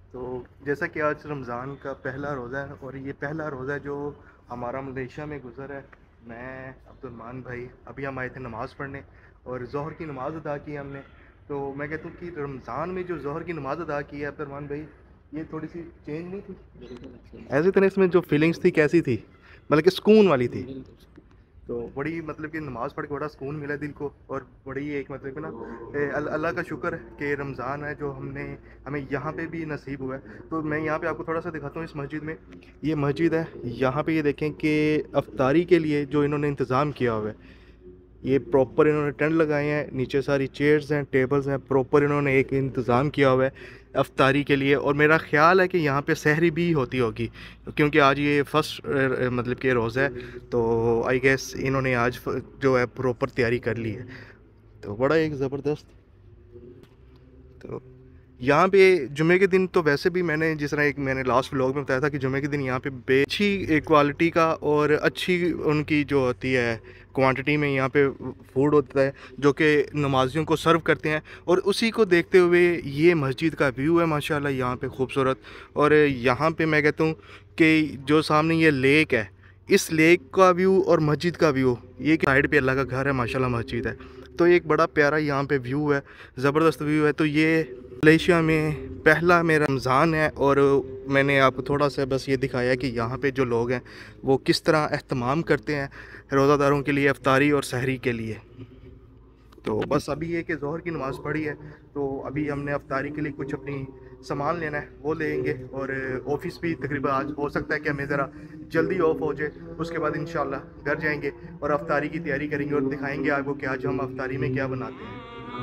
तो जैसा कि आज रमज़ान का पहला रोज़ा है और ये पहला रोज़ा जो हमारा मलेशिया में गुज़र है। मैं अब्दुलरहमान भाई अभी हम आए थे नमाज़ पढ़ने और ज़ोहर की नमाज़ अदा की हमने। तो मैं कहता हूँ कि रमज़ान में जो ज़ोहर की नमाज़ अदा की है अब्दुलरहमान भाई, ये थोड़ी सी चेंज नहीं थी? ऐसी तरह इसमें जो फीलिंग्स थी कैसी थी, मतलब कि सुकून वाली थी। तो बड़ी मतलब कि नमाज़ पढ़ के बड़ा सुकून मिला दिल को और बड़ी एक मतलब कि ना अल्लाह का शुक्र है कि रमज़ान है जो हमें यहाँ पे भी नसीब हुआ है। तो मैं यहाँ पे आपको थोड़ा सा दिखाता हूँ इस मस्जिद में। ये मस्जिद है, यहाँ पे ये देखें कि अफ्तारी के लिए जो इन्होंने इंतज़ाम किया हुआ है, ये प्रॉपर इन्होंने टेंट लगाए हैं, नीचे सारी चेयर्स हैं, टेबल्स हैं, प्रॉपर इन्होंने एक इंतज़ाम किया हुआ है अफ्तारी के लिए। और मेरा ख़्याल है कि यहाँ पे सहरी भी होती होगी क्योंकि आज ये फर्स्ट मतलब कि रोज़ा है। तो आई गेस इन्होंने आज जो है प्रॉपर तैयारी कर ली है। तो बड़ा एक ज़बरदस्त। तो यहाँ पे जुमे के दिन तो वैसे भी मैंने जिस तरह एक मैंने लास्ट व्लॉग में बताया था कि जुमे के दिन यहाँ पे अच्छी क्वालिटी का और अच्छी उनकी जो होती है क्वांटिटी में यहाँ पे फूड होता है जो कि नमाजियों को सर्व करते हैं। और उसी को देखते हुए ये मस्जिद का व्यू है माशाल्लाह यहाँ पे खूबसूरत। और यहाँ पे मैं कहता हूँ कि जो सामने ये लेक है, इस लेक का व्यू और मस्जिद का व्यू, ये साइड पे अल्लाह का घर है माशाल्लाह मस्जिद है। तो एक बड़ा प्यारा यहाँ पे व्यू है, ज़बरदस्त व्यू है। तो ये मलेशिया में पहला मेरा रमज़ान है और मैंने आपको थोड़ा सा बस ये दिखाया कि यहाँ पे जो लोग हैं वो किस तरह एहतमाम करते हैं रोज़ादारों के लिए अफ्तारी और सहरी के लिए। तो बस अभी ये कि ज़ोहर की नमाज़ पढ़ी है, तो अभी हमने अफ्तारी के लिए कुछ अपनी सामान लेना है वो लेंगे। और ऑफ़िस भी तकरीबन आज हो सकता है कि हमें ज़रा जल्दी ऑफ हो जाए, उसके बाद इंशाल्लाह घर जाएंगे और अफ्तारी की तैयारी करेंगे और दिखाएंगे आपको कि आज हम अफ्तारी में क्या बनाते हैं।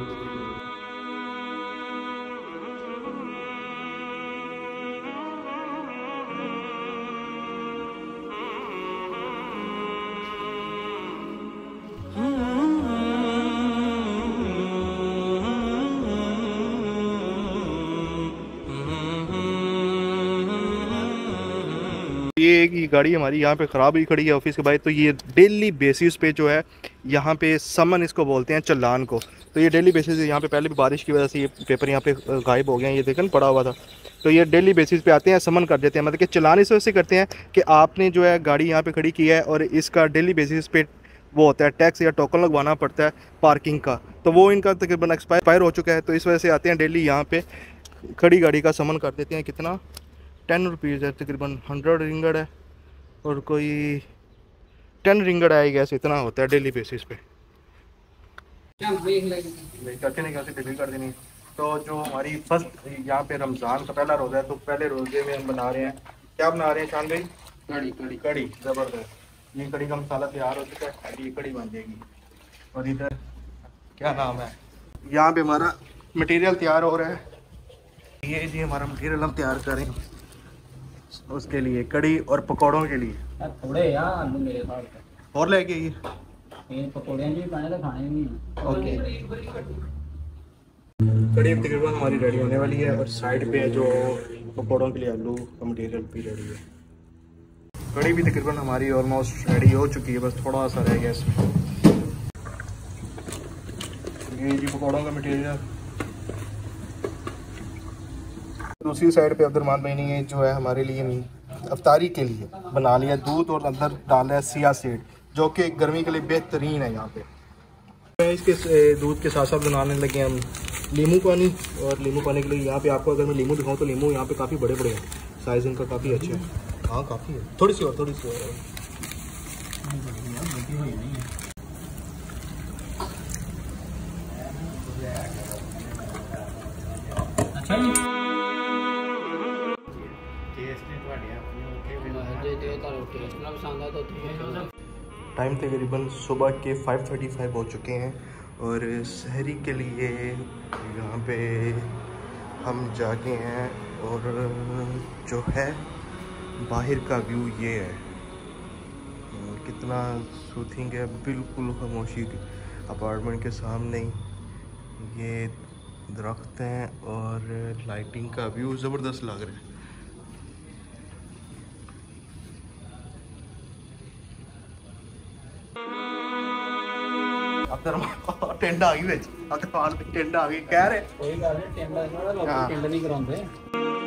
ये गाड़ी हमारी यहाँ पे ख़राब ही खड़ी है ऑफिस के बाहर। तो ये डेली बेसिस पे जो है यहाँ पे समन इसको बोलते हैं, चालान को। तो ये डेली बेसिस यहाँ पे पहले भी बारिश की वजह से ये पेपर यहाँ पे गायब हो गए हैं, ये देखें पड़ा हुआ था। तो ये डेली बेसिस पे आते हैं, समन कर देते हैं, मतलब कि चालान इस वजह से करते हैं कि आपने जो है गाड़ी यहाँ पे खड़ी की है और इसका डेली बेसिस पे वो होता है टैक्स या टोकन लगवाना पड़ता है पार्किंग का। तो वो इनका तकरीबन एक्सपायर हो चुका है, तो इस वजह से आते हैं डेली यहाँ पे खड़ी गाड़ी का समन कर देते हैं। कितना 10 रुपीज़ है, तकरीबन 100 रिंगड़ है और कोई 10 रिंगड़ आई गैस, इतना होता है डेली बेसिस पे। करके नहीं कैसे डिलीट कर देनी। तो जो हमारी फर्स्ट यहाँ पे रमज़ान का पहला रोज़ा है, तो पहले रोज़े में हम बना रहे हैं, क्या बना रहे हैं शान भाई? कड़ी। कड़ी कड़ी ज़बरदस्त। ये कड़ी का मसाला तैयार हो चुका है, अभी ये कड़ी बन जाएगी। और इधर क्या नाम है, यहाँ पे हमारा मटेरियल तैयार हो रहा है। ये जी हमारा मटेरियल हम तैयार कर रहे हैं उसके लिए, कड़ी और पकौड़ों के लिए। थोड़े यार आलू मेरे साथ और लेके ये पकौड़े भी खाने तो खाने भी। ओके। कड़ी तकरीबन हमारी रेडी होने वाली है और साइड पे जो पकौड़ों के लिए आलू का मटेरियल भी रेडी है। कड़ी भी तकरीबन हमारी ऑलमोस्ट रेडी हो चुकी है, बस थोड़ा सा रह गया इसमें। ये जी पकौड़ों का मटेरियल। दूसरी साइड पे अब्दुलरहमान भाई ने जो है हमारे लिए अफ्तारी के लिए बना लिया दूध और अंदर डाला है सिया सीड, जो कि गर्मी के लिए बेहतरीन है। यहाँ पे इसके दूध के साथ साथ बनाने लगे हम नींबू पानी। और नींबू पानी के लिए यहाँ पे आपको अगर मैं नींबू दिखाऊँ तो नींबू यहाँ पे काफ़ी बड़े बड़े हैं, साइज़ इनका काफ़ी अच्छा है। हाँ काफ़ी है, थोड़ी सी और टाइम तकरीबन सुबह के 5:35 हो चुके हैं और सहरी के लिए यहाँ पे हम जाके हैं। और जो है बाहर का व्यू ये है, कितना सूथिंग है, बिल्कुल खामोशी। अपार्टमेंट के सामने ये दरख्त हैं और लाइटिंग का व्यू ज़बरदस्त लग रहा है। टेंट आ गई, टेंट आ गई, कह रहे कोई गल नहीं, टेंड नहीं करांदे।